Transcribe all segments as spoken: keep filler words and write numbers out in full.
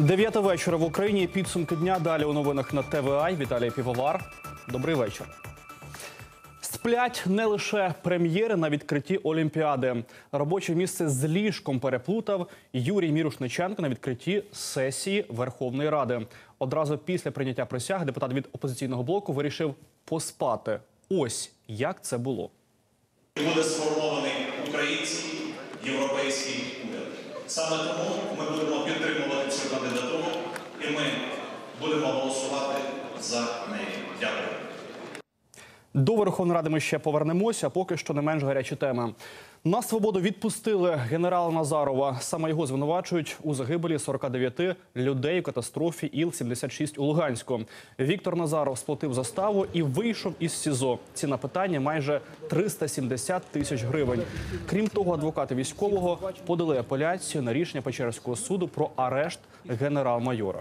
Дев'ята вечора в Україні. Підсумки дня. Далі у новинах на Т В А. Віталій Півовар. Добрий вечір. Сплять не лише прем'єри на відкритті Олімпіади. Робоче місце з ліжком переплутав Юрій Мірошниченко на відкритті сесії Верховної Ради. Одразу після прийняття присяги депутат від опозиційного блоку вирішив поспати. Ось як це було. Буде сформований український європейський уряд. Саме тому ми будемо підтримувати цю кандидатуру і ми будемо голосувати за неї. Дякую. До Верховної Ради ми ще повернемося, поки що не менш гарячі теми. На свободу відпустили генерала Назарова. Саме його звинувачують у загибелі сорока дев'яти людей у катастрофі Іл сімдесят шість у Луганську. Віктор Назаров сплатив заставу і вийшов із СІЗО. Ціна питання – майже триста сімдесят тисяч гривень. Крім того, адвокати військового подали апеляцію на рішення Печерського суду про арешт генерал-майора.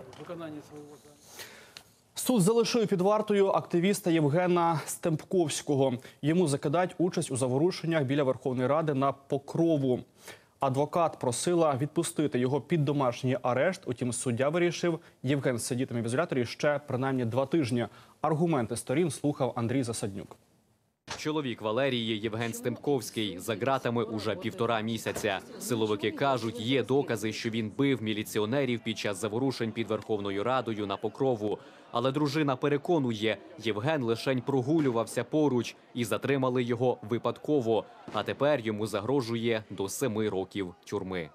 Суд залишив під вартою активіста Євгена Стемпковського. Йому закидають участь у заворушеннях біля Верховної Ради на Покрову. Адвокат просила відпустити його під домашній арешт. Утім, суддя вирішив, Євген сидітиме в ізоляторі ще принаймні два тижні. Аргументи сторін слухав Андрій Засаднюк. Чоловік Валерії Євген Стемпковський за ґратами уже півтора місяця. Силовики кажуть, є докази, що він бив міліціонерів під час заворушень під Верховною Радою на Покрову. Але дружина переконує, Євген лишень прогулювався поруч і затримали його випадково. А тепер йому загрожує до семи років тюрми.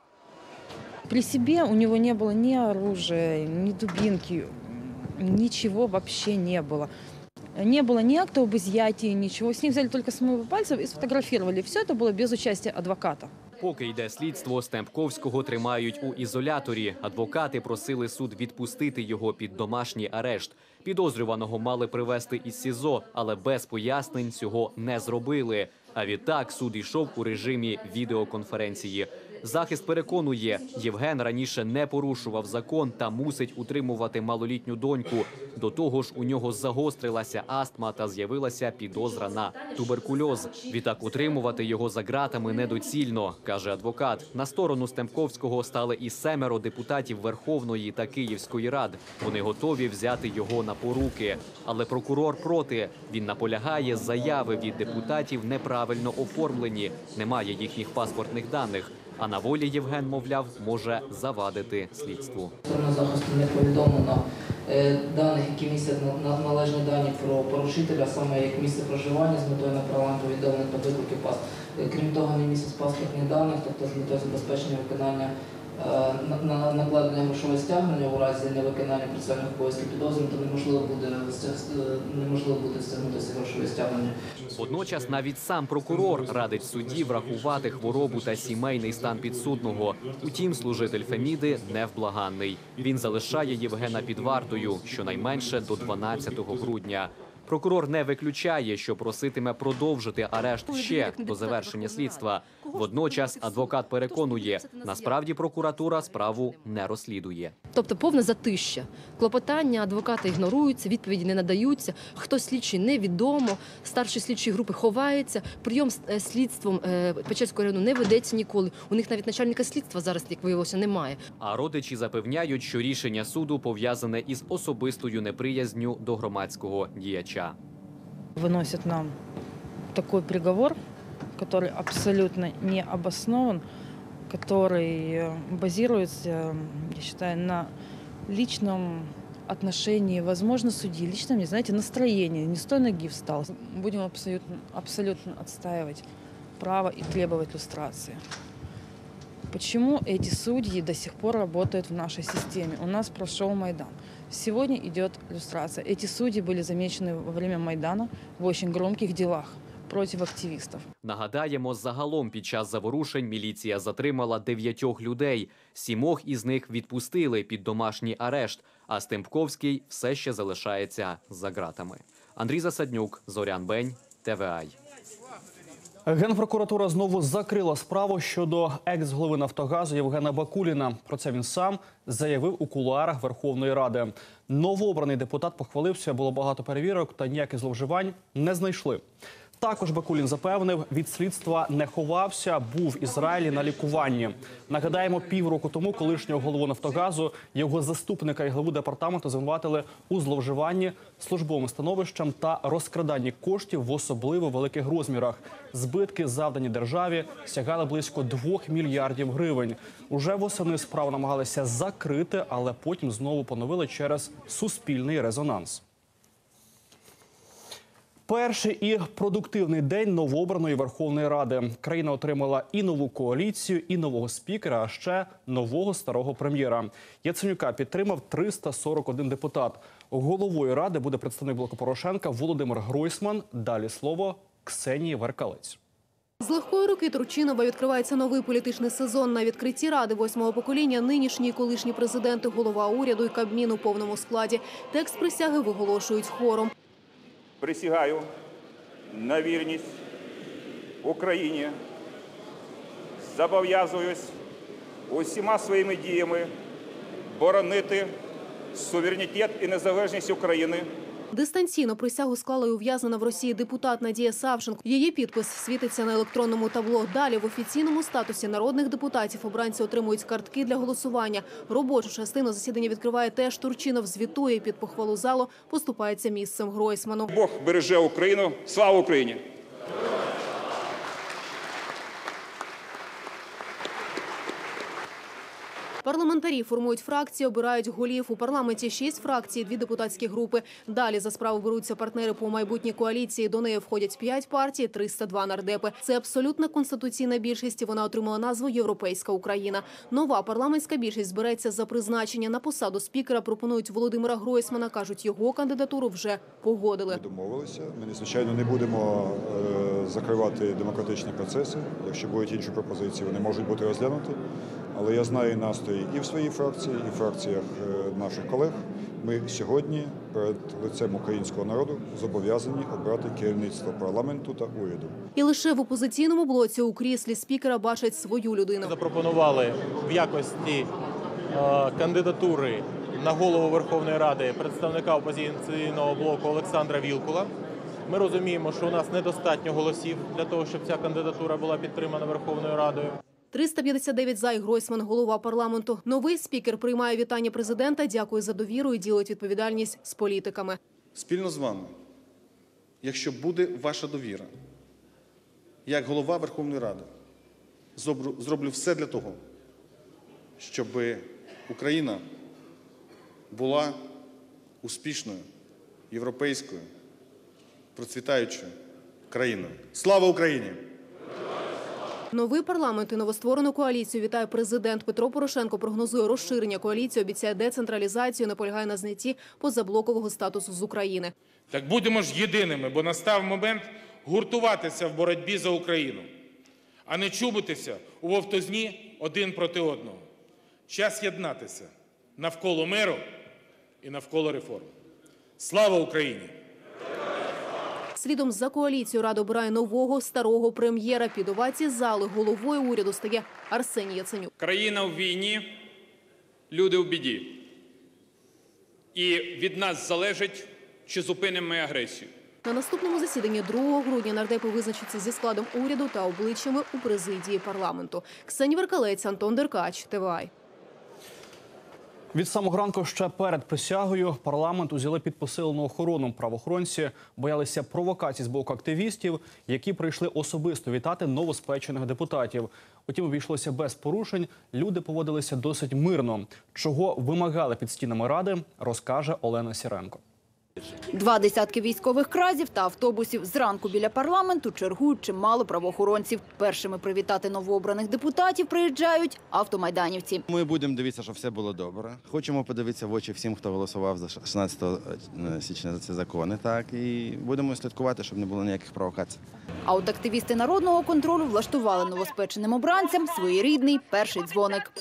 При себе у нього не було ні оружия, ні дубинки, нічого взагалі не було. Не было ни акта об изъятии, ничего. С них взяли только смывы пальцев и сфотографировали. Все это было без участия адвоката. Поки йде слідство, Стемпковського тримають у ізоляторі. Адвокати просили суд відпустити його під домашній арешт. Підозрюваного мали привезти із СІЗО, але без пояснень цього не зробили. А відтак суд йшов у режимі відеоконференції. Захист переконує, Євген раніше не порушував закон та мусить утримувати малолітню доньку. До того ж, у нього загострилася астма та з'явилася підозра на туберкульоз. Відтак утримувати його за ґратами недоцільно, каже адвокат. На сторону Стемпковського стали і семеро депутатів Верховної та Київської рад. Вони готові взяти його на поруки. Але прокурор проти. Він наполягає, заяви від депутатів неправильно оформлені, немає їхніх паспортних даних. А на волі Євген, мовляв, може завадити слідству. Сторона захисту не повідомлено даних, які містять належні дані про порушителя, саме як місце проживання з метою направлення повідомлень та викликів пас. Крім того, не містять паспортних даних, тобто з метою забезпечення виконання накладення грошового стягнення у разі невиконання процесуальних обов'язків підозрюваного, то неможливо буде неможливо буде стягнутися грошове стягнення. Водночас навіть сам прокурор радить судді врахувати хворобу та сімейний стан підсудного. Утім, служитель Феміди невблаганний. Він залишає Євгена під вартою щонайменше до дванадцятого грудня. Прокурор не виключає, що проситиме продовжити арешт ще до завершення слідства. Водночас адвокат переконує, насправді прокуратура справу не розслідує. Тобто повне затища. Клопотання адвоката ігноруються, відповіді не надаються, хто слідчий невідомо, старший слідчий групи ховається, прийом слідством Печерського району не ведеться ніколи. У них навіть начальника слідства зараз, як виявилося, немає. А родичі запевняють, що рішення суду пов'язане із особистою неприязнью до громадського діяча. Выносят нам такой приговор, который абсолютно не обоснован, который базируется, я считаю, на личном отношении, возможно, судьи, личном, не знаете, настроении, не с той ноги встал. Будем абсолютно, абсолютно отстаивать право и требовать люстрации. Почему эти судьи до сих пор работают в нашей системе? У нас прошел Майдан. Сегодня идет люстрация. Эти судьи были замечены во время Майдана в очень громких делах проти активістів. Нагадаємо, загалом під час заворушень міліція затримала дев'ятьох людей. Сімох із них відпустили під домашній арешт, а Стемпковський все ще залишається за ґратами. Андрій Засаднюк, Зорян Бень, Т В А. Генпрокуратура знову закрила справу щодо екс-голови «Нафтогазу» Євгена Бакуліна. Про це він сам заявив у кулуарах Верховної Ради. Новообраний депутат похвалився, було багато перевірок та ніяких зловживань не знайшли. Також Бакулін запевнив, від слідства не ховався, був в Ізраїлі на лікуванні. Нагадаємо, півроку тому колишнього голову «Нафтогазу», його заступника і главу департаменту звинуватили у зловживанні службовим становищем та розкраданні коштів в особливо великих розмірах. Збитки, завдані державі, сягали близько двох мільярдів гривень. Уже восени справу намагалися закрити, але потім знову поновили через суспільний резонанс. Перший і продуктивний день новообраної Верховної Ради. Країна отримала і нову коаліцію, і нового спікера, а ще нового старого прем'єра. Яценюка підтримав триста сорок один депутат. Головою Ради буде представник Блоку Порошенка Володимир Гройсман. Далі слово Ксенії Веркалець. З легкої руки Турчинова відкривається новий політичний сезон. На відкритті Ради восьмого покоління нинішній і колишні президенти, голова уряду і Кабмін у повному складі. Текст присяги виголошують хором. Присягаю на вірність Україні, зобов'язуюсь усіма своїми діями боронити суверенітет і незалежність України. Дистанційно присягу склала й ув'язнена в Росії депутат Надія Савченко. Її підпис світиться на електронному табло. Далі в офіційному статусі народних депутатів обранці отримують картки для голосування. Робочу частину засідання відкриває теж Турчинов, звітує і під похвалу залу поступається місцем Гройсману. Бог береже Україну. Слава Україні! Парламентарі формують фракції, обирають голів. У парламенті шість фракцій, дві депутатські групи. Далі за справу беруться партнери по майбутній коаліції. До неї входять п'ять партій, триста два нардепи. Це абсолютна конституційна більшість. Вона отримала назву «Європейська Україна». Нова парламентська більшість збереться за призначення. На посаду спікера пропонують Володимира Гройсмана. Кажуть, його кандидатуру вже погодили. Ми домовилися. Ми, звичайно, не будемо е, закривати демократичні процеси. Якщо будуть інші пропозиції, вони можуть бути розглянуті. Але я знаю настрої і в своїй фракції, і в фракціях наших колег. Ми сьогодні перед лицем українського народу зобов'язані обрати керівництво парламенту та уряду. І лише в опозиційному блоці у кріслі спікера бачать свою людину. Запропонували в якості е, кандидатури на голову Верховної Ради представника опозиційного блоку Олександра Вілкула. Ми розуміємо, що у нас недостатньо голосів для того, щоб ця кандидатура була підтримана Верховною Радою. триста п'ятдесят дев'ять за, і Гройсман – голова парламенту. Новий спікер приймає вітання президента, дякує за довіру і ділить відповідальність з політиками. Спільно з вами, якщо буде ваша довіра, як голова Верховної Ради, зроблю все для того, щоб Україна була успішною, європейською, процвітаючою країною. Слава Україні! Новий парламент і новостворену коаліцію вітає президент. Петро Порошенко прогнозує розширення коаліції, обіцяє децентралізацію, наполягає на знятті позаблокового статусу з України. Так будемо ж єдиними, бо настав момент гуртуватися в боротьбі за Україну, а не чубитися у вовтозні один проти одного. Час єднатися навколо миру і навколо реформ. Слава Україні! Слідом за коаліцією Рада обирає нового старого прем'єра. Під овації зали головою уряду стає Арсеній Яценюк. Країна в війні, люди в біді. І від нас залежить, чи зупинимо ми агресію. На наступному засіданні другого грудня нардепи визначаться зі складом уряду та обличчями у президії парламенту. Ксенія Веркалець, Антон Деркач, Т В А. Від самого ранку ще перед присягою парламент узяли під посилену охорону. Правоохоронці боялися провокацій з боку активістів, які прийшли особисто вітати новоспечених депутатів. Утім, обійшлося без порушень, люди поводилися досить мирно. Чого вимагали під стінами Ради, розкаже Олена Сіренко. Два десятки військових кразів та автобусів. Зранку біля парламенту чергують чимало правоохоронців. Першими привітати новообраних депутатів приїжджають автомайданівці. Ми будемо дивитися, щоб все було добре. Хочемо подивитися в очі всім, хто голосував за шістнадцятого січня за ці закони. Так, і будемо слідкувати, щоб не було ніяких провокацій. А от активісти народного контролю влаштували новоспеченим обранцям своєрідний перший дзвоник.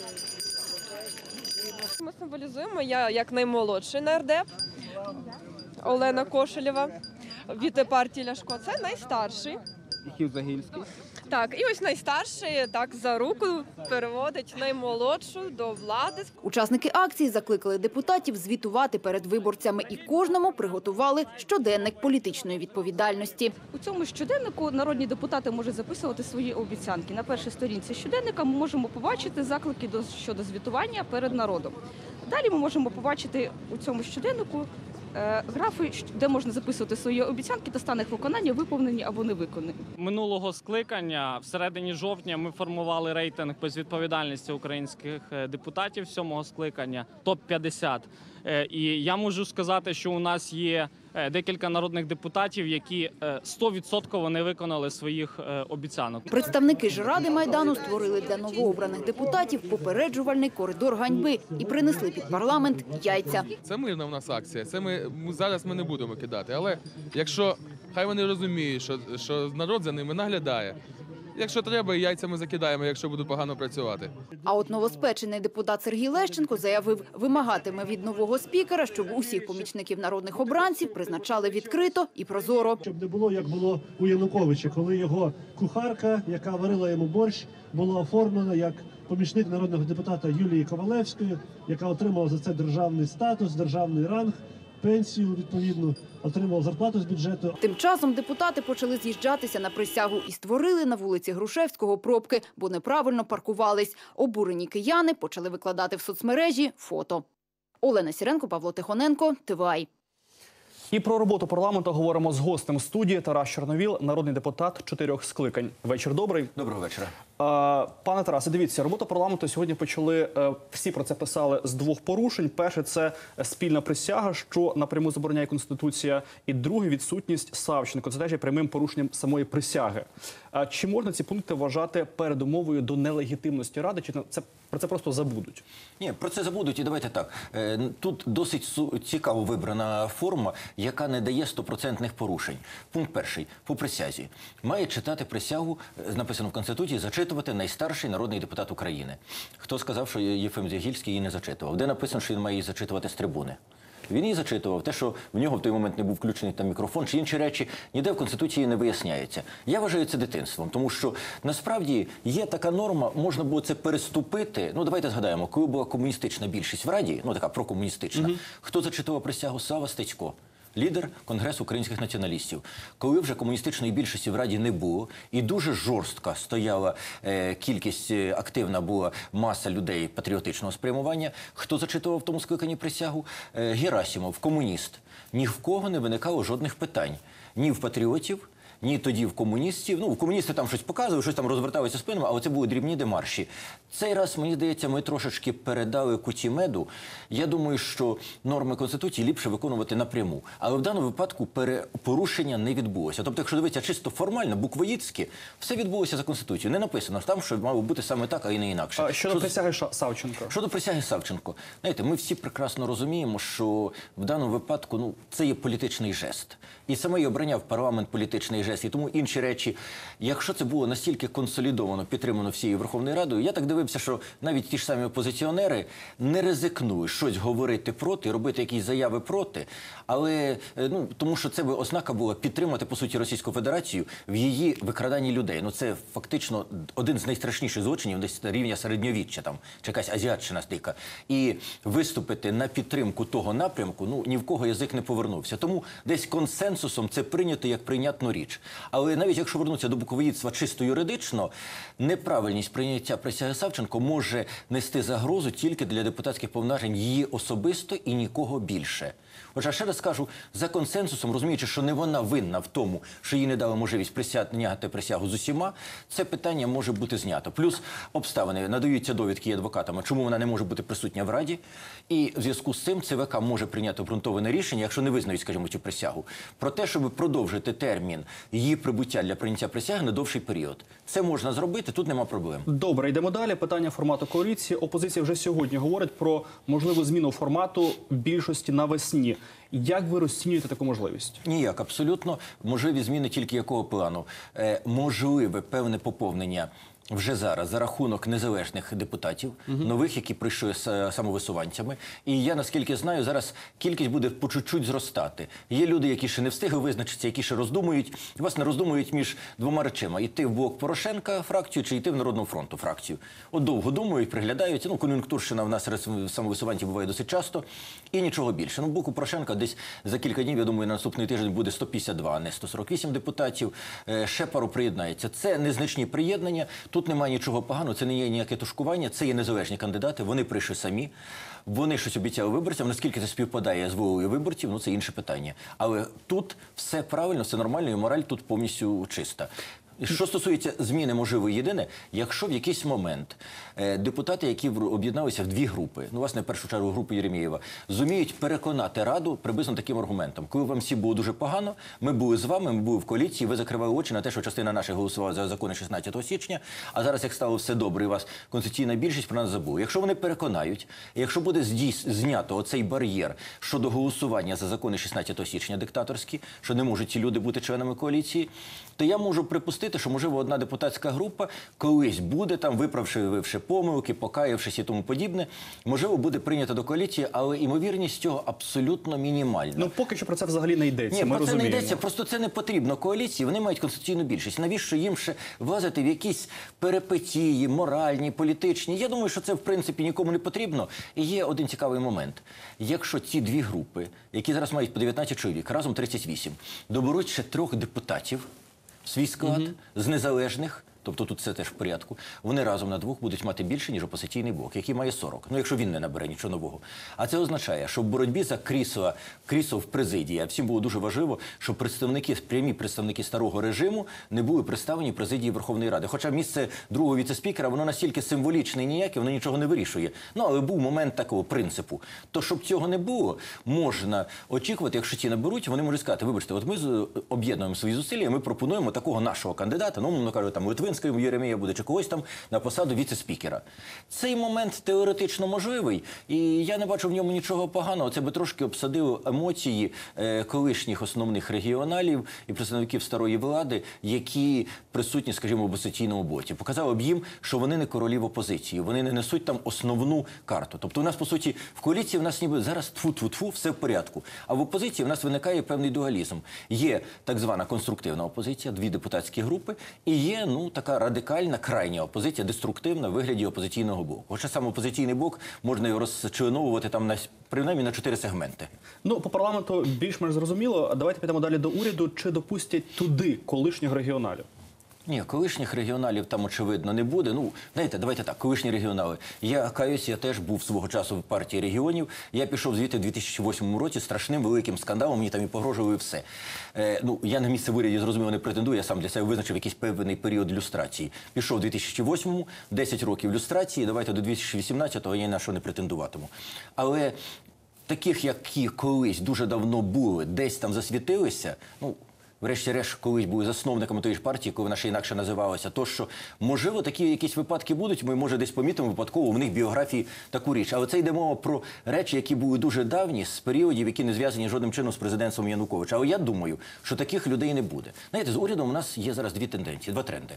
Ми символізуємо, я як наймолодший нардеп, Олена Кошелєва від партії Ляшко. Це найстарший Михайло Загільський. Так, і ось найстарший так за руку переводить наймолодшу до влади. Учасники акції закликали депутатів звітувати перед виборцями і кожному приготували щоденник політичної відповідальності. У цьому щоденнику народні депутати можуть записувати свої обіцянки. На першій сторінці щоденника ми можемо побачити заклики до, щодо звітування перед народом. Далі ми можемо побачити у цьому щоденнику е, графи, де можна записувати свої обіцянки та стан їх виконання, виповнені або не виконані. Минулого скликання, в середині жовтня, ми формували рейтинг безвідповідальності українських депутатів сьомого скликання, топ п'ятдесят. І я можу сказати, що у нас є декілька народних депутатів, які сто відсотків не виконали своїх обіцянок. Представники ж Ради Майдану створили для новообраних депутатів попереджувальний коридор ганьби і принесли під парламент яйця. Це мирна в нас акція, це ми, ми зараз ми не будемо кидати, але якщо хай вони розуміють, що, що народ за ними наглядає, якщо треба, яйцями закидаємо, якщо буду погано працювати. А от новоспечений депутат Сергій Лещенко заявив, вимагатиме від нового спікера, щоб усіх помічників народних обранців призначали відкрито і прозоро. Щоб не було, як було у Януковича, коли його кухарка, яка варила йому борщ, була оформлена як помічник народного депутата Юлії Ковалевської, яка отримала за це державний статус, державний ранг, пенсію відповідну, отримав зарплату з бюджету. Тим часом депутати почали з'їжджатися на присягу і створили на вулиці Грушевського пробки, бо неправильно паркувались. Обурені кияни почали викладати в соцмережі фото. Олена Сіренко, Павло Тихоненко, ТВАЙ. І про роботу парламенту говоримо з гостем студії. Тарас Чорновіл, народний депутат чотирьох скликань. Вечір добрий. Доброго вечора. Пане Тарасе, дивіться, роботу парламенту сьогодні почали, всі про це писали, з двох порушень. Перше – це спільна присяга, що напряму забороняє Конституція. І друге – відсутність Савченко. Це теж є прямим порушенням самої присяги. Чи можна ці пункти вважати передумовою до нелегітимності Ради, чи це, про це просто забудуть? Ні, про це забудуть. І давайте так. Тут досить цікаво вибрана форма, яка не дає стопроцентних порушень. Пункт перший. По присязі. Має читати присягу, написано в Конституції, зачитувати найстарший народний депутат України. Хто сказав, що Єфим Загільський її не зачитував? Де написано, що він має її зачитувати з трибуни? Він її зачитував. Те, що в нього в той момент не був включений там мікрофон чи інші речі, ніде в Конституції не виясняється. Я вважаю це дитинством, тому що насправді є така норма, можна було це переступити. Ну, давайте згадаємо, коли була комуністична більшість в Раді, ну така прокомуністична, mm-hmm. хто зачитував присягу? Сава Стецько. Лідер Конгресу українських націоналістів. Коли вже комуністичної більшості в Раді не було, і дуже жорстка стояла е, кількість, е, активна була маса людей патріотичного спрямування, хто зачитував в тому скликанні присягу? Е, Герасимов, комуніст. Ні в кого не виникало жодних питань. Ні в патріотів, ні тоді в комуністів. Ну, в комуністи там щось показували, щось там розверталися спинами, але це були дрібні демарші. Цей раз, мені здається, ми трошечки передали куті меду. Я думаю, що норми Конституції ліпше виконувати напряму. Але в даному випадку порушення не відбулося. Тобто, якщо дивитися чисто формально, буквоїдськи, все відбулося за Конституцією. Не написано там, що мало бути саме так, а й не інакше. А щодо присяги Савченко? Щодо присяги Савченко. Знаєте, ми всі прекрасно розуміємо, що в даному випадку, ну, це є політичний жест. І саме й обрання в парламент політичний жест. І тому інші речі, якщо це було настільки консолідовано, підтримано всією Верховною Радою, я так дивився, що навіть ті ж самі опозиціонери не ризикнули щось говорити проти, робити якісь заяви проти, але, ну, тому що це би ознака була підтримати, по суті, Російську Федерацію в її викраданні людей. Ну, це фактично один з найстрашніших злочинів десь рівня середньовіччя, там, чи якась азіатщина стика. І виступити на підтримку того напрямку, ну, ні в кого язик не повернувся. Тому десь консенсусом це прийнято як прийнятну річ. Але навіть якщо вернутися до буквоїдства чисто юридично, неправильність прийняття присяги Савченко може нести загрозу тільки для депутатських повноважень її особисто і нікого більше. Отже, ще раз скажу, за консенсусом, розуміючи, що не вона винна в тому, що їй не дали можливість присягати присягу з усіма, це питання може бути знято. Плюс обставини, надаються довідки адвокатами, чому вона не може бути присутня в Раді, і в зв'язку з цим ЦВК може прийняти обґрунтоване рішення, якщо не визнають, скажімо, цю присягу, про те, щоб продовжити термін її прибуття для прийняття присяги на довший період. Це можна зробити, тут нема проблем. Добре, йдемо далі. Питання формату коаліції. Опозиція вже сьогодні говорить про можливу зміну формату більшості навесні. Як ви розцінюєте таку можливість? Ніяк, абсолютно. Можливі зміни тільки якого плану? Е, можливе певне поповнення вже зараз за рахунок незалежних депутатів, угу. нових, які прийшли з самовисуванцями. І я, наскільки знаю, зараз кількість буде по чуть-чуть зростати. Є люди, які ще не встигли визначитися, які ще роздумують. Власне, роздумують між двома речами. Йти в блок Порошенка фракцію чи йти в Народного фронту фракцію. От довго думають, приглядаються. Ну, кон'юнктурщина в нас серед самовисуванців буває досить часто. І нічого більше. Ну, в блоку Порошенка десь за кілька днів, я думаю, на наступний тиждень буде сто п'ятдесят два, а не сто сорок вісім депутатів. Ще пару приєднається. Це незначні приєднання. Тут немає нічого поганого, це не є ніяке тушкування, це є незалежні кандидати, вони прийшли самі, вони щось обіцяли виборцям, наскільки це співпадає з волею виборців, ну це інше питання. Але тут все правильно, все нормально і мораль тут повністю чиста. Що стосується зміни, можливо, єдине, якщо в якийсь момент е, депутати, які об'єдналися в дві групи, ну, власне, в першу чергу групу Єремєєва, зуміють переконати Раду приблизно таким аргументом. Коли вам всі було дуже погано, ми були з вами, ми були в коаліції, ви закривали очі на те, що частина наших голосувала за закони шістнадцятого січня, а зараз, як стало все добре, і у вас конституційна більшість, про нас забули. Якщо вони переконають, і якщо буде здійс... знято оцей бар'єр щодо голосування за закони шістнадцятого січня диктаторські, що не можуть ці люди бути членами коаліції, то я можу припустити, що, можливо, одна депутатська група колись буде, там, виправивши вивши помилки, покаявшись і тому подібне, можливо, буде прийнята до коаліції, але ймовірність цього абсолютно мінімальна. Ну, поки що про це взагалі не йдеться, Ні, ми про це розуміємо. не йдеться, просто це не потрібно коаліції, вони мають конституційну більшість. Навіщо їм ще влазити в якісь перипетії, моральні, політичні? Я думаю, що це, в принципі, нікому не потрібно. І є один цікавий момент. Якщо ці дві групи, які зараз мають по дев'ятнадцять чоловік, разом тридцять вісім, доберуть ще трьох депутатів, свій склад, угу. з незалежних, тобто тут все теж в порядку, вони разом на двох будуть мати більше, ніж опозиційний блок, який має сорок. Ну, якщо він не набере нічого нового. А це означає, що в боротьбі за крісло, крісло в президії, а всім було дуже важливо, щоб представники, прямі представники старого режиму не були представлені в президії Верховної Ради. Хоча місце другого віце-спікера, воно настільки символічне і ніяке, воно нічого не вирішує. Ну, але був момент такого принципу. То, щоб цього не було, можна очікувати, якщо ті наберуть, вони можуть сказати, вибачте, от ми об'єднуємо свої зусилля, ми пропонуємо такого нашого кандидата, ну, умовно кажуть, там, Литвинський, Єремєєв буде, чи когось там на посаду віце-спікера. Цей момент теоретично можливий, і я не бачу в ньому нічого поганого. Це би трошки обсадило емоції е, колишніх основних регіоналів і представників старої влади, які присутні, скажімо, в опозиційному боці. Показало б їм, що вони не королі в опозиції, вони не несуть там основну карту. Тобто у нас, по суті, в коаліції в нас ніби зараз тфу-тфу-тфу, все в порядку. А в опозиції в нас виникає певний дуалізм. Є так звана конструктивна опозиція, дві депутатські групи, і є, ну, така радикальна, крайня опозиція, деструктивна в вигляді опозиційного блоку. Хоча сам опозиційний блок можна його розчленовувати там на, принаймні на чотири сегменти. Ну, по парламенту більш-менш зрозуміло. Давайте підемо далі до уряду. Чи допустять туди колишніх регіоналів? Ні, колишніх регіоналів там, очевидно, не буде. Ну, знаєте, давайте так, колишні регіонали. Я каюсь, я теж був свого часу в партії регіонів. Я пішов звідти в дві тисячі восьмому році з страшним великим скандалом, мені там і погрожували все. Е, ну, я на місце в уряді, зрозуміло, не претендую, я сам для себе визначив якийсь певний період люстрації. Пішов в дві тисячі восьмому, десять років люстрації, давайте до дві тисячі вісімнадцятого я ні на що не претендуватиму. Але таких, які колись дуже давно були, десь там засвітилися, ну, врешті-решт, колись були засновниками тої ж партії, коли вона ще інакше називалася, то що, можливо, такі якісь випадки будуть, ми, може, десь помітимо випадково в них біографії таку річ. Але це йде мова про речі, які були дуже давні, з періодів, які не зв'язані жодним чином з президентством Януковича. Але я думаю, що таких людей не буде. Знаєте, з урядом у нас є зараз дві тенденції, два тренди.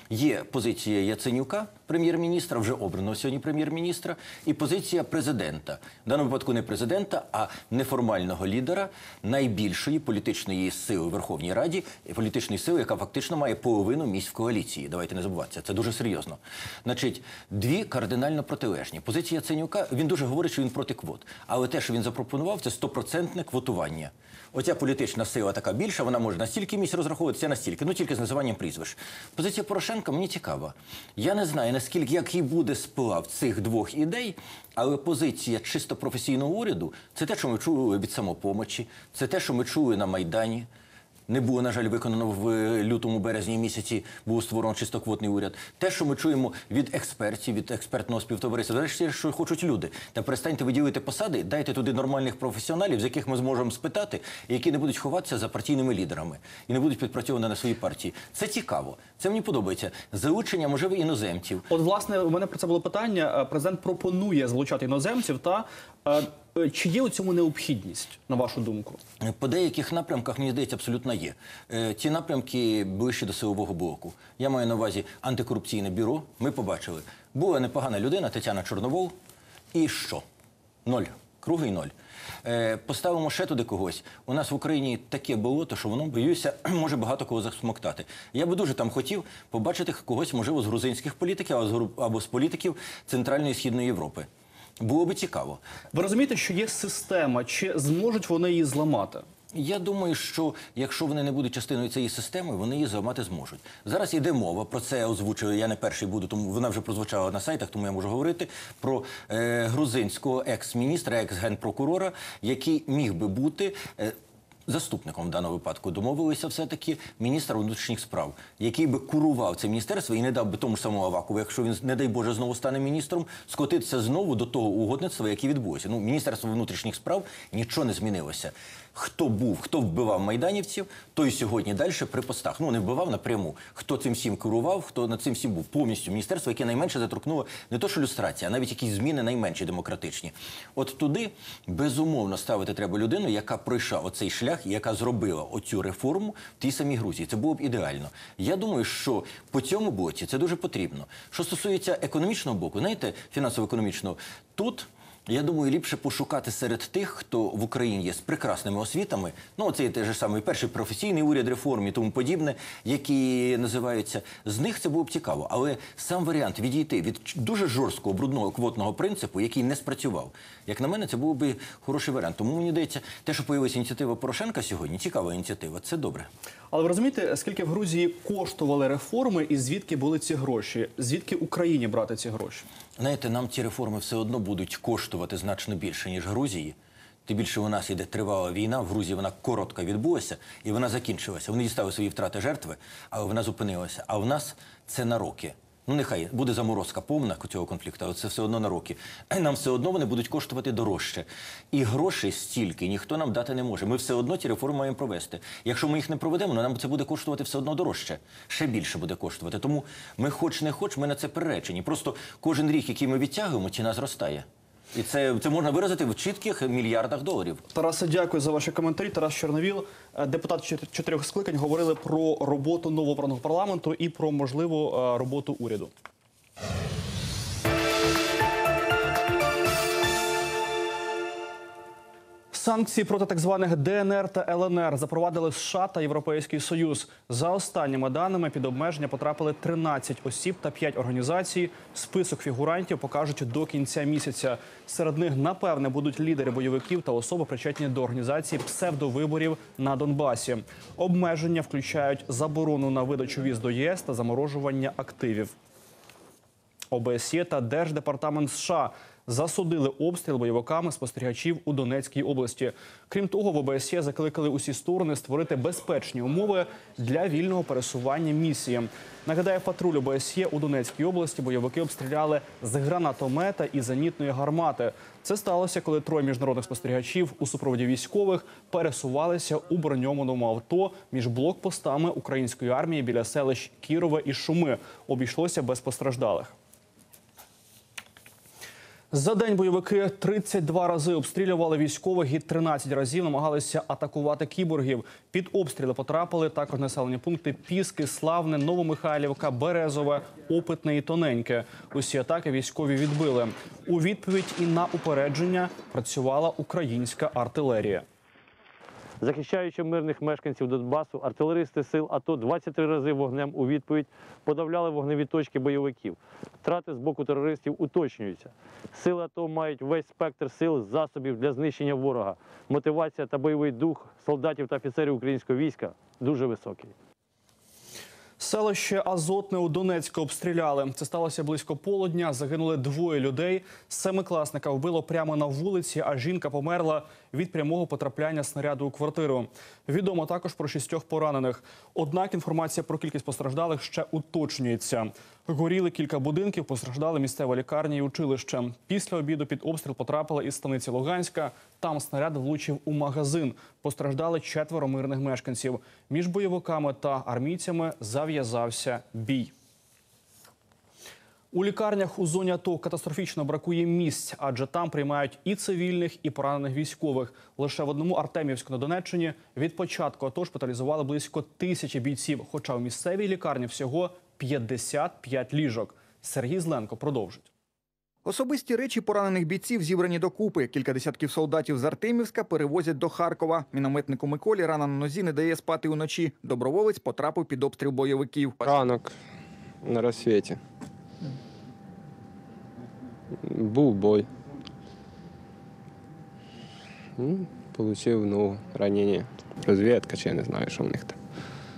Є позиція Яценюка, прем'єр-міністра, вже обраного сьогодні прем'єр-міністра, і позиція президента. В даному випадку не президента, а неформального лідера найбільшої політичної сили в Верховній Раді, політичної сили, яка фактично має половину місць в коаліції. Давайте не забуватися, це дуже серйозно. Значить, дві кардинально протилежні. Позиція Яценюка, він дуже говорить, що він проти квот. Але те, що він запропонував, це стопроцентне квотування. Оця політична сила така більша, вона може на стільки місць розраховуватися, на стільки, ну тільки з називанням прізвищ. Позиція Порошенка мені цікава. Я не знаю, наскільки, який буде сплав цих двох ідей, але позиція чисто професійного уряду – це те, що ми чули від «Самопомочі», це те, що ми чули на Майдані. Не було, на жаль, виконано в лютому-березні місяці, був створено чистоквотний уряд. Те, що ми чуємо від експертів, від експертного співтовариства, врешті, що хочуть люди. Та перестаньте виділити посади, дайте туди нормальних професіоналів, з яких ми зможемо спитати, і які не будуть ховатися за партійними лідерами і не будуть підпрацьовувати на своїй партії. Це цікаво. Це мені подобається. Залучення, можливо, іноземців. От, власне, у мене про це було питання. Президент пропонує залучати іноземців та... Чи є у цьому необхідність, на вашу думку? По деяких напрямках, мені здається, абсолютно є. Ті напрямки ближче до силового блоку. Я маю на увазі антикорупційне бюро. Ми побачили. Була непогана людина, Тетяна Чорновол. І що? Ноль. Круглий ноль. Поставимо ще туди когось. У нас в Україні таке болото, що воно, боюся, може багато кого засмоктати. Я би дуже там хотів побачити когось, можливо, з грузинських політиків або з політиків Центральної і Східної Європи. Було би цікаво. Ви розумієте, що є система, чи зможуть вони її зламати? Я думаю, що якщо вони не будуть частиною цієї системи, вони її зламати зможуть. Зараз йде мова, про це озвучую, я не перший буду, тому вона вже прозвучала на сайтах, тому я можу говорити, про е, грузинського екс-міністра, екс-генпрокурора, який міг би бути... Е, заступником в даному випадку домовилися все-таки міністр внутрішніх справ, який би курував це міністерство і не дав би тому ж самому Авакову, якщо він, не дай Боже, знову стане міністром, скотитися знову до того угодництва, яке відбулося. Ну, Міністерство внутрішніх справ нічого не змінилося. Хто був, хто вбивав майданівців, той сьогодні далі при постах. Ну, не вбивав напряму. Хто цим всім керував, хто над цим всім був. Повністю міністерство, яке найменше заторкнуло не то що люстрація, а навіть якісь зміни найменші демократичні. От туди, безумовно, ставити треба людину, яка пройшла оцей шлях і яка зробила оцю реформу в тій самій Грузії. Це було б ідеально. Я думаю, що по цьому боці це дуже потрібно. Що стосується економічного боку, знаєте, фінансово-економічного, тут... Я думаю, ліпше пошукати серед тих, хто в Україні є з прекрасними освітами, ну, це є той же самий перший професійний уряд реформ і тому подібне, які називаються, з них це було б цікаво. Але сам варіант відійти від дуже жорсткого, брудного квотного принципу, який не спрацював, як на мене, це був би хороший варіант. Тому мені здається, те, що появилася ініціатива Порошенка сьогодні, цікава ініціатива, це добре. Але ви розумієте, скільки в Грузії коштували реформи і звідки були ці гроші? Звідки Україні брати ці гроші? Знаєте, нам ці реформи все одно будуть коштувати значно більше, ніж Грузії. Тим більше у нас іде тривала війна, в Грузії вона коротко відбулася і вона закінчилася. Вони дістали свої втрати жертви, але вона зупинилася. А в нас це на роки. Ну, нехай буде заморозка повна цього конфлікту, але це все одно на роки. Нам все одно вони будуть коштувати дорожче. І грошей стільки ніхто нам дати не може. Ми все одно ці реформи маємо провести. Якщо ми їх не проведемо, нам це буде коштувати все одно дорожче. Ще більше буде коштувати. Тому ми хоч не хоч, ми на це приречені. Просто кожен рік, який ми відтягуємо, ціна зростає. І це, це можна виразити в чітких мільярдах доларів. Тарасе, дякую за ваші коментарі. Тарас Чорновіл, депутат чотирьох скликань, говорили про роботу новообраного парламенту і про можливу роботу уряду. Санкції проти так званих Де Ен Ер та Ел Ен Ер запровадили США та Європейський Союз. За останніми даними, під обмеження потрапили тринадцять осіб та п'ять організацій. Список фігурантів покажуть до кінця місяця. Серед них, напевне, будуть лідери бойовиків та особи, причетні до організації псевдовиборів на Донбасі. Обмеження включають заборону на видачу віз до Є Ес та заморожування активів. О Б С Є та Держдепартамент США засудили обстріл бойовиками спостерігачів у Донецькій області. Крім того, в О Б С Є закликали усі сторони створити безпечні умови для вільного пересування місії. Нагадаю, патруль О Б С Є у Донецькій області бойовики обстріляли з гранатомета і зенітної гармати. Це сталося, коли троє міжнародних спостерігачів у супроводі військових пересувалися у броньованому авто між блокпостами української армії біля селищ Кірове і Шуми. Обійшлося без постраждалих. За день бойовики тридцять два рази обстрілювали військових і тринадцять разів намагалися атакувати кіборгів. Під обстріли потрапили також населені пункти Піски, Славне, Новомихайлівка, Березове, Опитне і Тоненьке. Усі атаки військові відбили. У відповідь і на упередження працювала українська артилерія. Захищаючи мирних мешканців Донбасу, артилеристи сил АТО двадцять три рази вогнем у відповідь подавляли вогневі точки бойовиків. Втрати з боку терористів уточнюються. Сили АТО мають весь спектр сил, засобів для знищення ворога. Мотивація та бойовий дух солдатів та офіцерів українського війська дуже високий. Селище Азотне у Донецьку обстріляли. Це сталося близько полудня. Загинули двоє людей. Семикласника вбило прямо на вулиці, а жінка померла від прямого потрапляння снаряду у квартиру. Відомо також про шістьох поранених. Однак інформація про кількість постраждалих ще уточнюється. Горіли кілька будинків, постраждали місцева лікарня і училище. Після обіду під обстріл потрапили із станиці Луганська. Там снаряд влучив у магазин. Постраждали четверо мирних мешканців. Між бойовиками та армійцями зав'язався бій. У лікарнях у зоні АТО катастрофічно бракує місць, адже там приймають і цивільних, і поранених військових. Лише в одному Артемівську на Донеччині від початку АТО шпиталізували близько тисячі бійців, хоча у місцевій лікарні всього п'ятдесят п'ять ліжок. Сергій Зленко продовжить. Особисті речі поранених бійців зібрані докупи. Кілька десятків солдатів з Артемівська перевозять до Харкова. Мінометнику Миколі рана на нозі не дає спати уночі. Доброволець потрапив під обстріл бойовиків. Ранок на розсвіті. Був бой. Получив ногу, ранення. Розвідка, чи я не знаю, що в них там.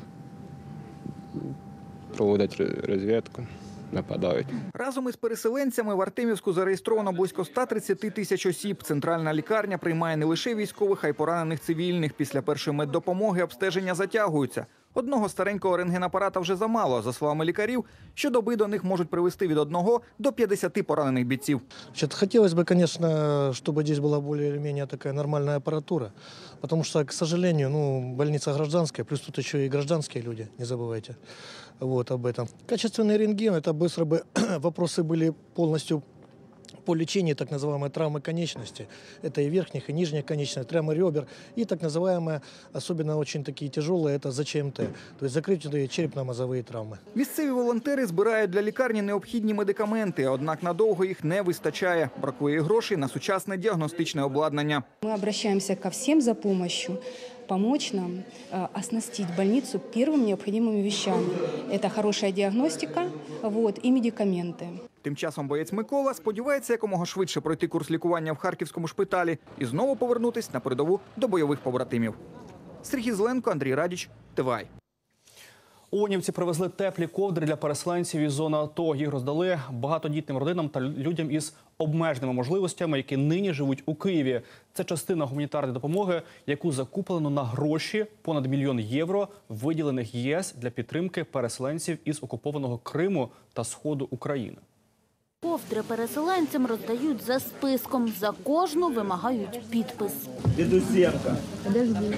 Проводять розвідку. Нападають. Разом із переселенцями в Артемівську зареєстровано близько ста тридцяти тисяч осіб. Центральна лікарня приймає не лише військових, а й поранених цивільних. Після першої меддопомоги обстеження затягуються. Одного старенького рентгенапарата вже замало. За словами лікарів, щодоби до них можуть привезти від одного до п'ятдесяти поранених бійців. Хотелось бы, конечно, чтобы здесь была более-менее такая нормальная аппаратура, потому что, к сожалению, ну, больница гражданская, плюс тут еще и гражданские люди, не забывайте вот об этом. Качественный рентген, это быстро бы вопросы были полностью по лечению так называемой травмы конечности. Это и верхних, и нижних конечностей, травмы ребер, и так называемые, особенно очень такие тяжелые, это ЗЧМТ, то есть закрытые черепно-мозовые травмы. Місцеві волонтери збирають для лікарні необхідні медикаменти, однак надовго їх не вистачає. Бракує грошей на сучасне діагностичне обладнання. Мы обращаемся ко всем за помощью, помочь нам э, оснастить больницу первыми необходимыми вещами. Это хорошая диагностика, вот, и медикаменты. Тим часом боєць Микола сподівається якомога швидше пройти курс лікування в харківському шпиталі і знову повернутись на передову до бойових побратимів. Сергій Зленко, Андрій Радіч, ТВАЙ. Онівці привезли теплі ковдри для переселенців із зони АТО. Їх роздали багатодітним родинам та людям із обмеженими можливостями, які нині живуть у Києві. Це частина гуманітарної допомоги, яку закуплено на гроші понад мільйон євро, виділених ЄС для підтримки переселенців із окупованого Криму та Сходу України. Ковдри переселенцям роздають за списком. За кожну вимагають підпис. Дідусенка. Подожди.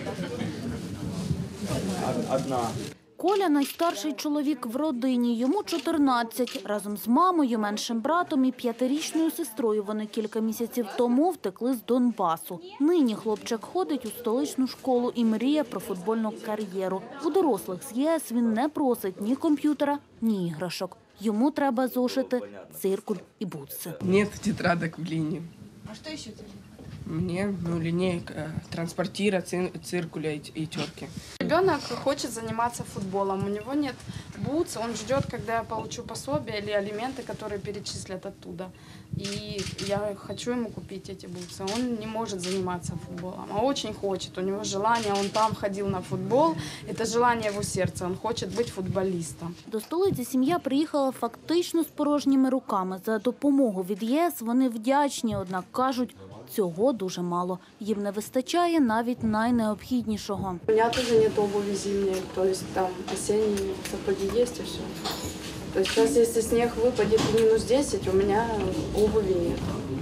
Одна. Коля – найстарший чоловік в родині. Йому чотирнадцять. Разом з мамою, меншим братом і п'ятирічною сестрою вони кілька місяців тому втекли з Донбасу. Нині хлопчик ходить у столичну школу і мріє про футбольну кар'єру. У дорослих з ЄС він не просить ні комп'ютера, ні іграшок. Йому треба зошити, циркуль і бутси. Нет тетрадок в линии. А що ще тебе? Мне, ну, линейка, транспортира, циркуля и, и терки. Ребенок хочет заниматься футболом. У него нет бутс, он ждет, когда я получу пособие или алименты, которые перечислят оттуда. И я хочу ему купить эти бутсы. Он не может заниматься футболом, а очень хочет. У него желание, он там ходил на футбол. Это желание его сердца, он хочет быть футболистом. До столиці сім'я приїхала фактично з порожніми руками. За допомогу від ЄС вони вдячні, однак кажуть, цього дуже мало. Їм не вистачає навіть найнеобхіднішого. У меня тоже нет обуви зимней, то есть там осенние сапоги есть и все. То есть сейчас, если снег выпадет минус десять, у меня обуви нет.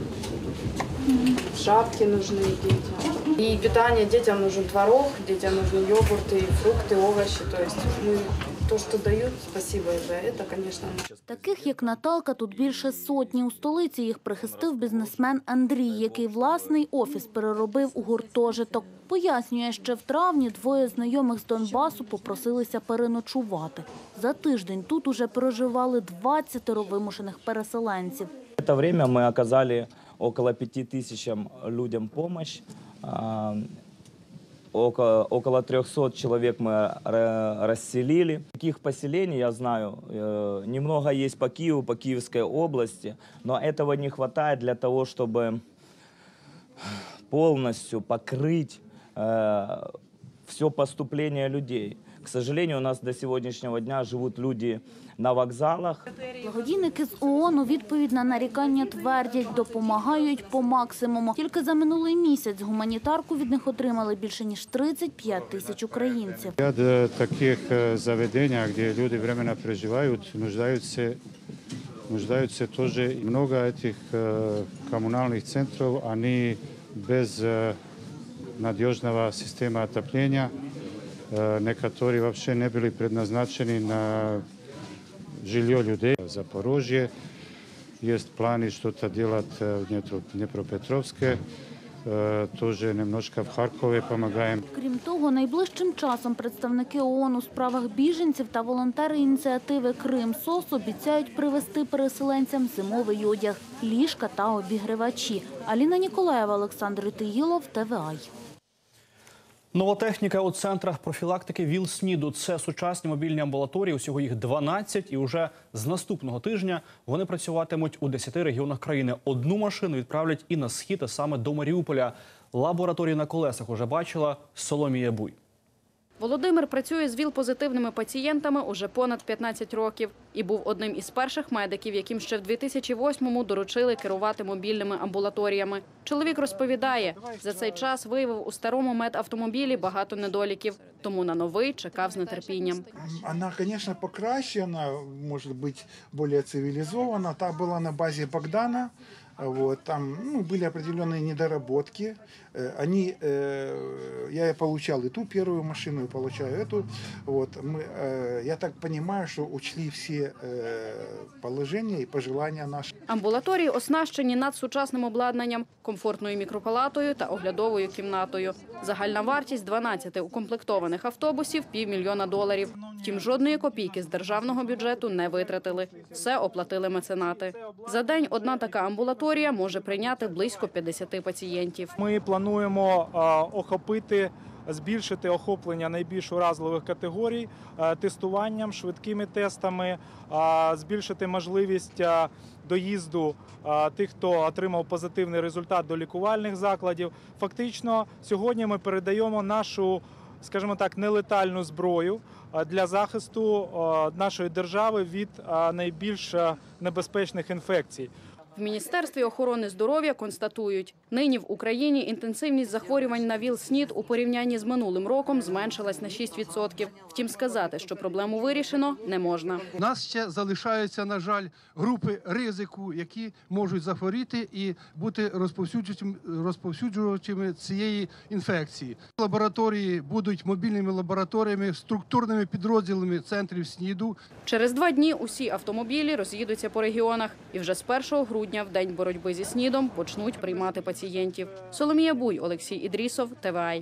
Шапки нужны детям. И питание детям нужен творог, детям нужны йогурты, фрукты, овощи. То есть мы то, что дают, спасибо за это, конечно. Таких, як Наталка, тут більше сотні. У столиці їх прихистив бізнесмен Андрій, який власний офіс переробив у гуртожиток. Пояснює, ще в травні двоє знайомих з Донбасу попросилися переночувати. За тиждень тут уже проживали двадцятеро вимушених переселенців. В це время ми оказали около пяти тысячам людям помощь. Около, около трехсот человек мы расселили. Таких поселений, я знаю, немного есть по Киеву, по Киевской области, но этого не хватает для того, чтобы полностью покрыть э, все поступление людей. К сожалению, у нас до сегодняшнего дня живут люди на вокзалах. Благодійники з ООН у відповідь на нарікання твердять, допомагають по максимуму. Тільки за минулий місяць гуманітарку від них отримали більше ніж тридцять п'ять тисяч українців. В таких заведениях, де люди временно проживають, нуждаються, нуждаються теж много цих комунальних центрів, вони без надежного системи отоплення. Некоторі вообще не були предназначені на жилье людей. Запорожье, есть в плане что-то делать в Днепропетровске, тоже немножко в Харькове помогаем. Крім того, найближчим часом представники ООН у справах біженців та волонтери ініціативи «Крим-СОС» обіцяють привезти переселенцям зимовий одяг, ліжка та обігрівачі. Аліна Ніколаєва, Олександр Тигілов, ТВАЙ. Нова техніка у центрах профілактики ВІЛ-СНІДу – це сучасні мобільні амбулаторії, усього їх дванадцять, і вже з наступного тижня вони працюватимуть у десяти регіонах країни. Одну машину відправлять і на схід, а саме до Маріуполя. Лабораторії на колесах уже бачила Соломія Буй. Володимир працює з ВІЛ-позитивними пацієнтами уже понад п'ятнадцять років і був одним із перших медиків, яким ще в дві тисячі восьмому доручили керувати мобільними амбулаторіями. Чоловік розповідає, за цей час виявив у старому медавтомобілі багато недоліків, тому на новий чекав з нетерпінням. Вона, звісно, покращена, може бути більш цивілізована. Та була на базі Богдана. Вот, там ну, были определенные недоработки. Они, э, я получал и ту первую машину, и получаю эту. Вот, мы, э, я так понимаю, что учли все э, положения и пожелания наши. Амбулаторії оснащені надсучасним обладнанням, комфортною мікропалатою та оглядовою кімнатою. Загальна вартість дванадцяти укомплектованих автобусів – півмільйона доларів. Втім, жодної копійки з державного бюджету не витратили. Все оплатили меценати. За день одна така амбулаторія може прийняти близько п'ятдесят пацієнтів. Ми плануємо охопити, збільшити охоплення найбільш уразливих категорій тестуванням, швидкими тестами, збільшити можливість доїзду тих, хто отримав позитивний результат, до лікувальних закладів. Фактично, сьогодні ми передаємо нашу, скажімо так, нелетальну зброю для захисту нашої держави від найбільш небезпечних інфекцій. В Міністерстві охорони здоров'я констатують, нині в Україні інтенсивність захворювань на ВІЛ-СНІД у порівнянні з минулим роком зменшилась на шість відсотків. Втім, сказати, що проблему вирішено, не можна. У нас ще залишаються, на жаль, групи ризику, які можуть захворіти і бути розповсюджувачами цієї інфекції. Лабораторії будуть мобільними лабораторіями, структурними підрозділами центрів СНІДу. Через два дні усі автомобілі роз'їдуться по регіонах і вже з першого грудня в день боротьби зі СНІДом почнуть приймати пацієнтів. Соломія Буй, Олексій Ідрісов, ТВАЙ.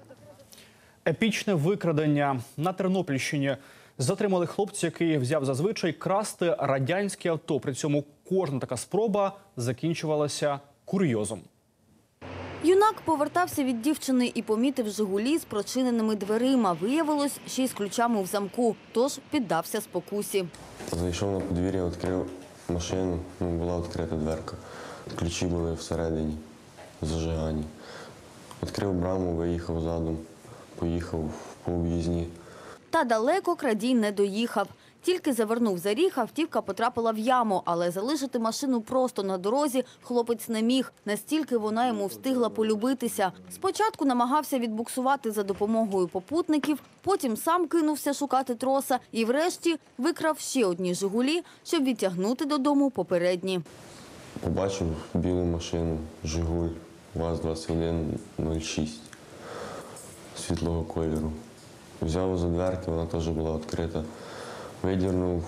Епічне викрадення на Тернопільщині. Затримали хлопця, який взяв зазвичай красти радянське авто. При цьому кожна така спроба закінчувалася курйозом. Юнак повертався від дівчини і помітив «Жигулі» з прочиненими дверима. Виявилось, ще й з ключами в замку, тож піддався спокусі. Зайшов на подвір'я, відкрив машину, ну, була відкрита дверка. Ключі були всередині, зажигані. Відкрив браму, виїхав задом, поїхав по об'їзні. Та далеко крадій не доїхав. Тільки завернув за ріг, автівка потрапила в яму, але залишити машину просто на дорозі хлопець не міг. Настільки вона йому встигла полюбитися. Спочатку намагався відбуксувати за допомогою попутників, потім сам кинувся шукати троса і врешті викрав ще одні «Жигулі», щоб відтягнути додому попередні. Побачив білу машину «Жигуль» ВАЗ двадцять один нуль шість світлого кольору. Взяв за дверки, вона теж була відкрита. Видірнув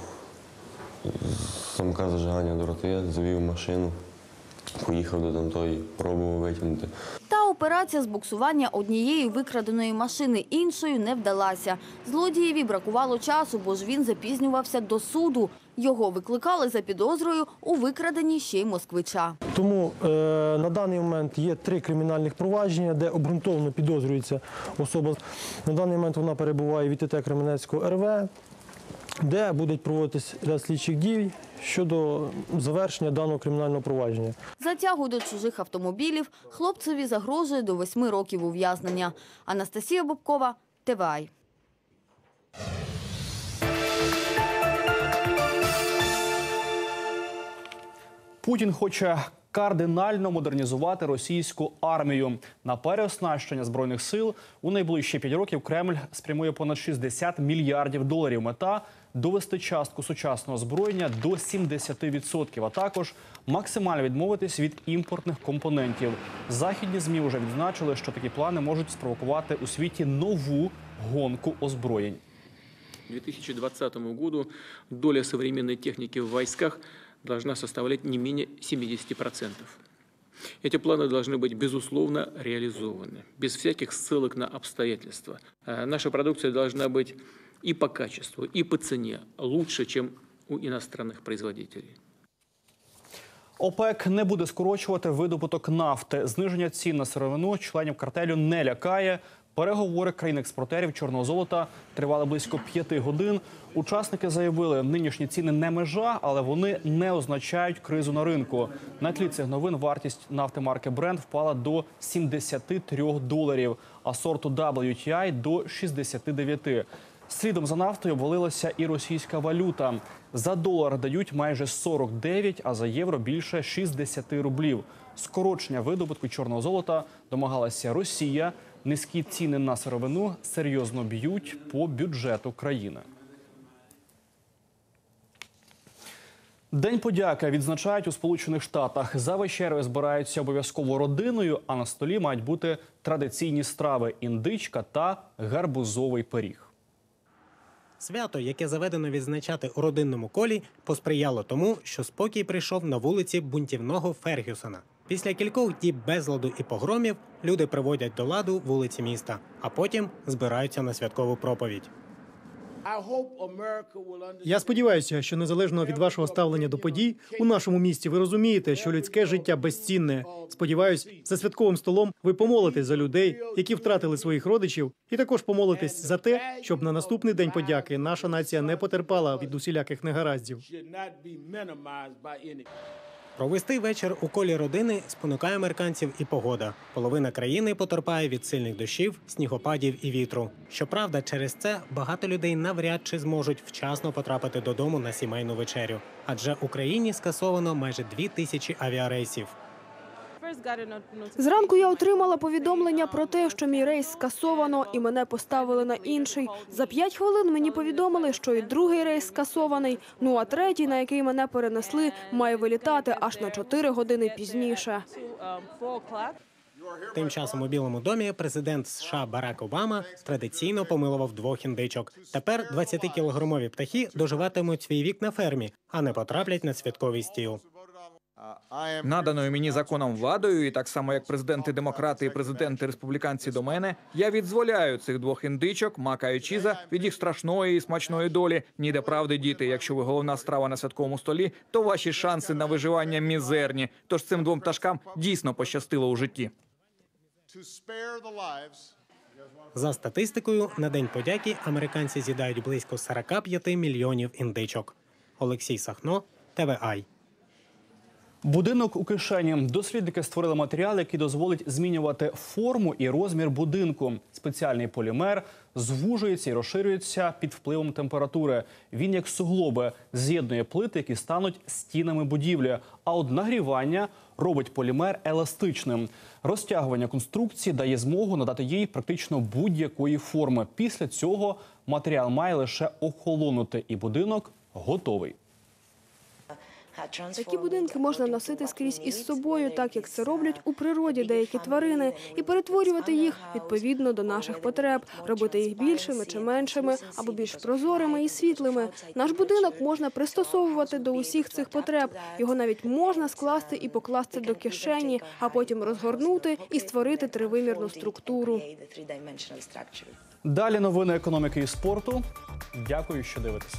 з замка зажигання дороти, завів машину, поїхав до тамтої, пробував витягнути. Та операція з буксування однієї викраденої машини іншою не вдалася. Злодієві бракувало часу, бо ж він запізнювався до суду. Його викликали за підозрою у викраденні ще й москвича. Тому е, на даний момент є три кримінальних провадження, де обґрунтовано підозрюється особа. На даний момент вона перебуває в ІТТ Кременецького ер ве, де будуть проводитись ряд слідчих дій щодо завершення даного кримінального провадження. За тягу до чужих автомобілів хлопцеві загрожує до восьми років ув'язнення. Анастасія Бобкова, ТВАЙ. Путін хоче кардинально модернізувати російську армію. На переоснащення Збройних сил у найближчі п'ять років Кремль спрямує понад шістдесят мільярдів доларів. Мета – довести частку сучасного озброєння до сімдесят відсотків, а також максимально відмовитись від імпортних компонентів. Західні ЗМІ вже відзначили, що такі плани можуть спровокувати у світі нову гонку озброєнь. К две тысячи двадцатому году доля современной техники в войсках должна составлять не менее семидесяти процентов. Эти планы должны быть, безусловно, реализованы, без всяких ссылок на обстоятельства. Наша продукция должна быть и по качеству, и по цене лучше, чем у иностранных производителей. ОПЕК не буде скорочувати видобуток нафти. Зниження цін на сировину членів картелю не лякає. Переговори країн-експортерів чорного золота тривали близько п'яти годин. Учасники заявили, нинішні ціни не межа, але вони не означають кризу на ринку. На тлі цих новин вартість нафти марки Brent впала до сімдесяти трьох доларів, а сорту дабл ю ті ай – до шістдесяти дев'яти. Слідом за нафтою обвалилася і російська валюта. За долар дають майже сорок дев'ять, а за євро більше шістдесят рублів. Скорочення видобутку чорного золота домагалася Росія. Низькі ціни на сировину серйозно б'ють по бюджету країни. День подяки відзначають у Сполучених Штатах. За вечерею збираються обов'язково родиною, а на столі мають бути традиційні страви – індичка та гарбузовий пиріг. Свято, яке заведено відзначати у родинному колі, посприяло тому, що спокій прийшов на вулиці бунтівного Фергюсона. Після кількох діб безладу і погромів люди приводять до ладу вулиці міста, а потім збираються на святкову проповідь. Я сподіваюся, що незалежно від вашого ставлення до подій, у нашому місті ви розумієте, що людське життя безцінне. Сподіваюсь, за святковим столом ви помолитесь за людей, які втратили своїх родичів, і також помолитесь за те, щоб на наступний День подяки наша нація не потерпала від усіляких негараздів. Провести вечір у колі родини спонукає американців і погода. Половина країни потерпає від сильних дощів, снігопадів і вітру. Щоправда, через це багато людей навряд чи зможуть вчасно потрапити додому на сімейну вечерю. Адже в Україні скасовано майже дві тисячі авіарейсів. Зранку я отримала повідомлення про те, що мій рейс скасовано і мене поставили на інший. За п'ять хвилин мені повідомили, що і другий рейс скасований, ну а третій, на який мене перенесли, має вилітати аж на чотири години пізніше. Тим часом у Білому домі президент США Барак Обама традиційно помилував двох індичок. Тепер двадцятикілограмові птахи доживатимуть свій вік на фермі, а не потраплять на святковий стіл. Наданою мені законом владою, і так само як президенти-демократи і президенти-республіканці до мене, я відзволяю цих двох індичок, мака і чіза, від їх страшної і смачної долі. Ніде правди, діти, якщо ви головна страва на святковому столі, то ваші шанси на виживання мізерні. Тож цим двом пташкам дійсно пощастило у житті. За статистикою, на День подяки американці з'їдають близько сорока п'яти мільйонів індичок. Олексій Сахно, Т В Ай. Будинок у кишені. Дослідники створили матеріал, який дозволить змінювати форму і розмір будинку. Спеціальний полімер звужується і розширюється під впливом температури. Він, як суглоби, з'єднує плити, які стануть стінами будівлі. А от нагрівання робить полімер еластичним. Розтягування конструкції дає змогу надати їй практично будь-якої форми. Після цього матеріал має лише охолонути, і будинок готовий. Такі будинки можна носити скрізь із собою, так як це роблять у природі деякі тварини, і перетворювати їх відповідно до наших потреб, робити їх більшими чи меншими, або більш прозорими і світлими. Наш будинок можна пристосовувати до усіх цих потреб. Його навіть можна скласти і покласти до кишені, а потім розгорнути і створити тривимірну структуру. Далі новини економіки і спорту. Дякую, що дивитесь.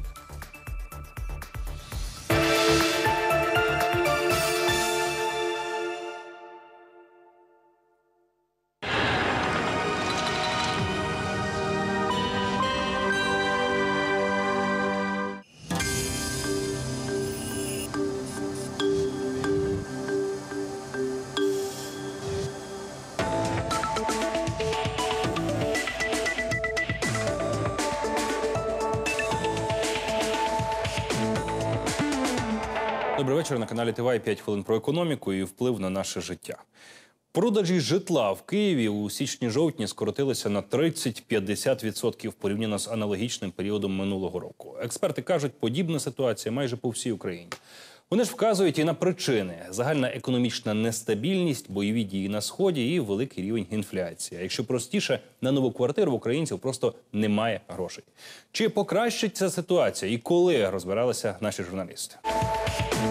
Добрий вечір. На каналі ТВА. п'ять хвилин про економіку і вплив на наше життя. Продажі житла в Києві у січні-жовтні скоротилися на тридцять-п'ятдесят відсотків порівняно з аналогічним періодом минулого року. Експерти кажуть, подібна ситуація майже по всій Україні. Вони ж вказують і на причини – загальна економічна нестабільність, бойові дії на Сході і великий рівень інфляції. А якщо простіше, на нову квартиру в українців просто немає грошей. Чи покращиться ситуація і коли, розбиралися наші журналісти.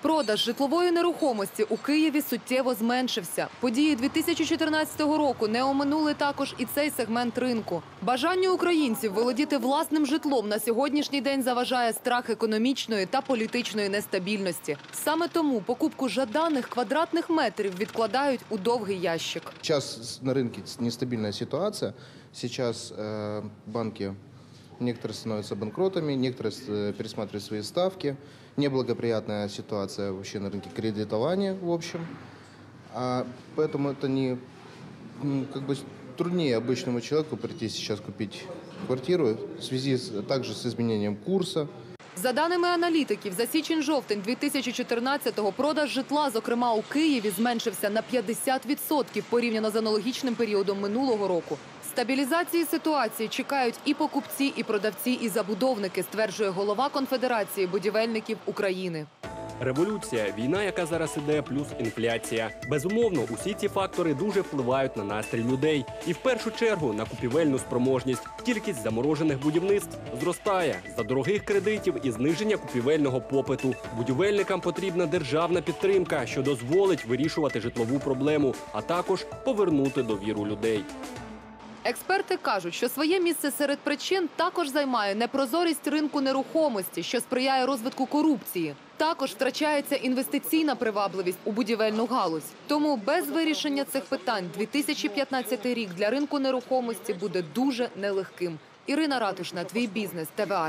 Продаж житлової нерухомості у Києві суттєво зменшився. Події дві тисячі чотирнадцятого року не оминули також і цей сегмент ринку. Бажанню українців володіти власним житлом на сьогоднішній день заважає страх економічної та політичної нестабільності. Саме тому покупку жаданих квадратних метрів відкладають у довгий ящик. Сейчас на рынке нестабильная ситуация. Сейчас э, банки, некоторые становятся банкротами, некоторые э, пересматривают свои ставки. Неблагоприятная ситуация вообще на рынке кредитования в общем. А поэтому это не м, как бы труднее обычному человеку прийти сейчас купить квартиру в связи с, также с изменением курса. За даними аналітиків, за січень-жовтень дві тисячі чотирнадцятого продаж житла, зокрема у Києві, зменшився на п'ятдесят відсотків порівняно з аналогічним періодом минулого року. Стабілізації ситуації чекають і покупці, і продавці, і забудовники, стверджує голова Конфедерації будівельників України. Революція, війна, яка зараз іде, плюс інфляція. Безумовно, усі ці фактори дуже впливають на настрій людей. І в першу чергу на купівельну спроможність. Кількість заморожених будівництв зростає. За дорогих кредитів і зниження купівельного попиту. Будівельникам потрібна державна підтримка, що дозволить вирішувати житлову проблему, а також повернути довіру людей. Експерти кажуть, що своє місце серед причин також займає непрозорість ринку нерухомості, що сприяє розвитку корупції. Також втрачається інвестиційна привабливість у будівельну галузь. Тому без вирішення цих питань дві тисячі п'ятнадцятий рік для ринку нерухомості буде дуже нелегким. Ірина Ратушна, твій бізнес, Т В А.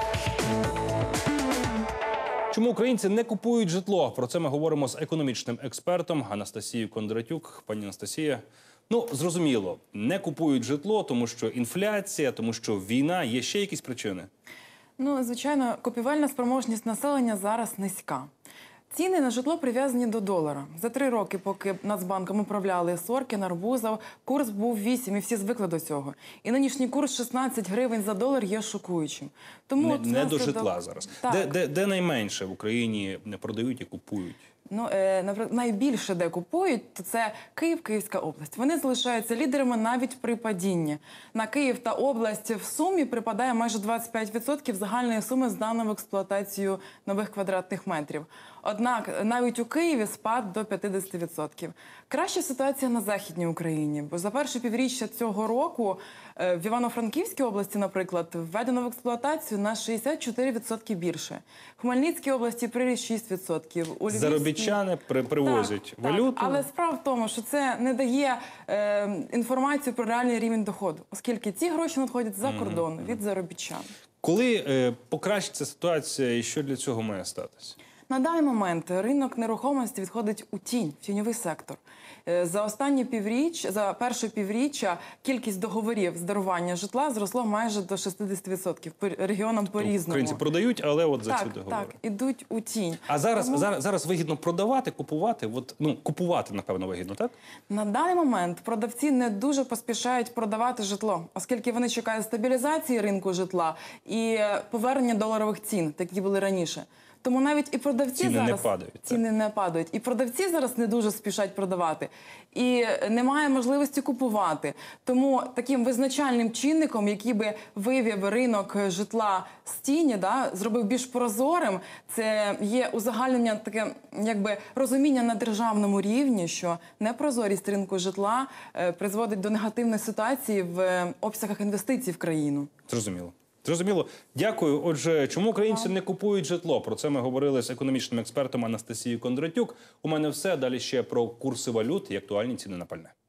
Чому українці не купують житло? Про це ми говоримо з економічним експертом Анастасією Кондратюк. Пані Анастасія, ну, зрозуміло, не купують житло, тому що інфляція, тому що війна. Є ще якісь причини? Ну, звичайно, купівельна спроможність населення зараз низька. Ціни на житло прив'язані до долара. За три роки, поки Нацбанком управляли Соркін, Арбузов, курс був вісім, і всі звикли до цього. І нинішній курс шістнадцять гривень за долар є шокуючим. Тому Не, от не до внаслідок- житла зараз. Так. Де, де, де найменше в Україні не продають і купують? Ну, е, наприклад, найбільше де купують, то це Київ, Київська область. Вони залишаються лідерами навіть при падінні. На Київ та область в сумі припадає майже двадцять п'ять відсотків загальної суми зданої в експлуатацію нових квадратних метрів. Однак навіть у Києві спад до п'ятдесят відсотків. Краща ситуація на Західній Україні. Бо за перше півріччя цього року е, в Івано-Франківській області, наприклад, введено в експлуатацію на шістдесят чотири відсотки більше. В Хмельницькій області приріст шість відсотків. У Львівській... Заробітчани при, привозять так, валюту. Так, але справа в тому, що це не дає е, інформацію про реальний рівень доходу, оскільки ці гроші надходять за кордон від заробітчан. Коли е, покращиться ситуація і що для цього має статися? На даний момент ринок нерухомості відходить у тінь, в тіньовий сектор. Е, За останні півріч, за перше півріччя кількість договорів з дарування житла зросло майже до шістдесят відсотків. По регіонам по-різному. Українці продають, але от за Так, ці договори. так, ідуть у тінь. А зараз, Тому- зараз, зараз вигідно продавати, купувати? От, ну, купувати, напевно, вигідно, так? На даний момент продавці не дуже поспішають продавати житло, оскільки вони чекають стабілізації ринку житла і повернення доларових цін, такі були раніше. Тому навіть і продавці Ціни не зараз падають, так? ціни не падають. І продавці зараз не дуже спішать продавати. І немає можливості купувати. Тому таким визначальним чинником, який би вивів ринок житла з тіні, да, зробив більш прозорим, це є узагальнення, таке якби розуміння на державному рівні, що непрозорість ринку житла е, призводить до негативної ситуації в е, обсягах інвестицій в країну. Зрозуміло. Зрозуміло. Дякую. Отже, чому українці не купують житло? Про це ми говорили з економічним експертом Анастасією Кондратюк. У мене все. Далі ще про курси валют і актуальні ціни на пальне.